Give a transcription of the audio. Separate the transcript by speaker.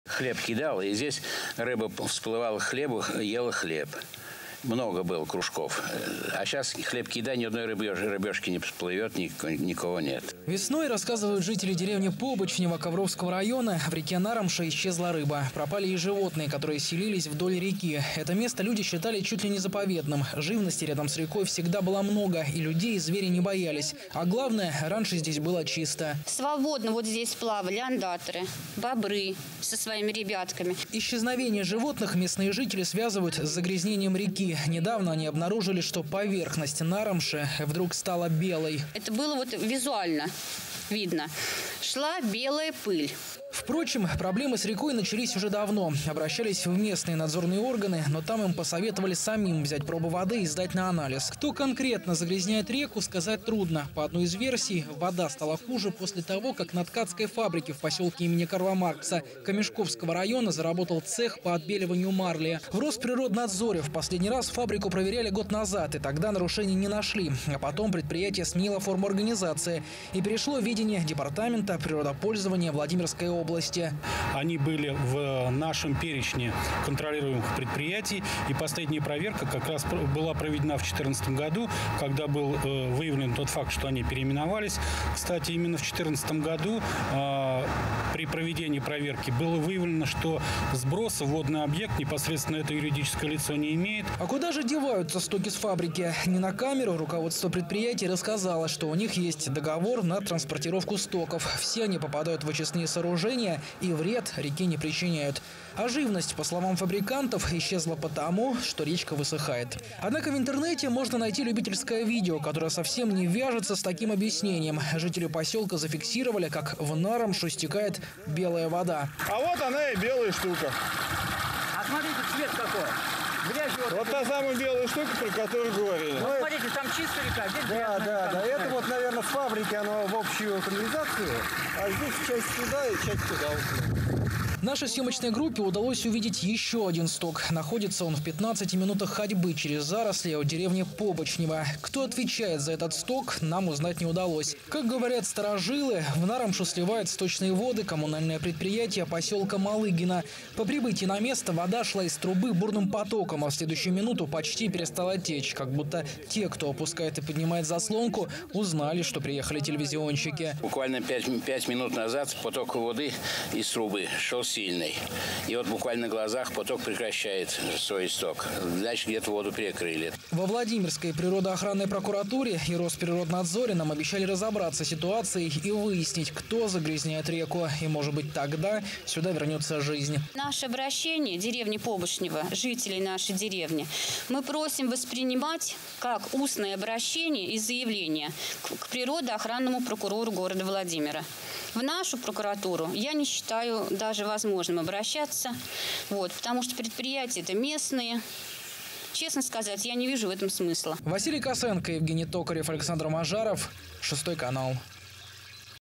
Speaker 1: Хлеб кидал, и здесь рыба всплывала к хлебу, ела хлеб. Много было кружков. А сейчас хлеб кидай, ни одной рыбешки не всплывет, никого нет.
Speaker 2: Весной, рассказывают жители деревни Побочнево Ковровского района, в реке Наромша исчезла рыба. Пропали и животные, которые селились вдоль реки. Это место люди считали чуть ли не заповедным. Живности рядом с рекой всегда было много, и людей, и звери не боялись. А главное, раньше здесь было чисто.
Speaker 3: Свободно вот здесь плавали ондаторы, бобры со своими ребятками.
Speaker 2: Исчезновение животных местные жители связывают с загрязнением реки. Недавно они обнаружили, что поверхность Наромши вдруг стала белой.
Speaker 3: Это было вот визуально видно. Шла белая пыль.
Speaker 2: Впрочем, проблемы с рекой начались уже давно. Обращались в местные надзорные органы, но там им посоветовали самим взять пробу воды и сдать на анализ. Кто конкретно загрязняет реку, сказать трудно. По одной из версий, вода стала хуже после того, как на ткацкой фабрике в поселке имени Карла Маркса Камешковского района заработал цех по отбеливанию марли. В Росприроднадзоре в последний раз фабрику проверяли год назад, и тогда нарушений не нашли. А потом предприятие сменило форму организации и перешло в ведение Департамента природопользования Владимирской области.
Speaker 4: Они были в нашем перечне контролируемых предприятий, и последняя проверка как раз была проведена в 2014 году, когда был выявлен тот факт, что они переименовались. Кстати, именно в 2014 году при проведении проверки было выявлено, что сброса в водный объект непосредственно это юридическое лицо не имеет.
Speaker 2: А куда же деваются стоки с фабрики? Не на камеру руководство предприятия рассказало, что у них есть договор на транспортировку стоков. Все они попадают в очистные сооружения и вред реке не причиняют. А живность, по словам фабрикантов, исчезла потому, что речка высыхает. Однако в интернете можно найти любительское видео, которое совсем не вяжется с таким объяснением. Жители поселка зафиксировали, как в Наромшу стекает белая вода.
Speaker 5: А вот она и белая штука.
Speaker 6: А смотрите, цвет какой.
Speaker 5: Вот та самая белая штука, про которую говорили.
Speaker 6: Вот смотрите, там чистая река, здесь
Speaker 7: Да. Это вот, наверное, с фабрики оно в общую канализацию, а здесь часть туда и часть туда.
Speaker 2: Нашей съемочной группе удалось увидеть еще один сток. Находится он в 15 минутах ходьбы через заросли от деревни Побочнево. Кто отвечает за этот сток, нам узнать не удалось. Как говорят старожилы, в Наромшу сливает сточные воды коммунальное предприятие поселка Малыгина. По прибытии на место вода шла из трубы бурным потоком, а в следующую минуту почти перестала течь. Как будто те, кто опускает и поднимает заслонку, узнали, что приехали телевизионщики.
Speaker 1: Буквально 5 минут назад поток воды из трубы шел сильный. И вот буквально на глазах поток прекращает свой исток. Дальше где-то воду перекрыли.
Speaker 2: Во Владимирской природоохранной прокуратуре и Росприроднадзоре нам обещали разобраться с ситуацией и выяснить, кто загрязняет реку. И, может быть, тогда сюда вернется жизнь.
Speaker 3: Наше обращение деревни Побочнево, жителей нашей деревни, мы просим воспринимать как устное обращение и заявление к природоохранному прокурору города Владимира. В нашу прокуратуру я не считаю даже возможным обращаться, потому что предприятия это местные. Честно сказать, я не вижу в этом смысла.
Speaker 2: Василий Косенко, Евгений Токарев, Александр Мажаров, 6 канал.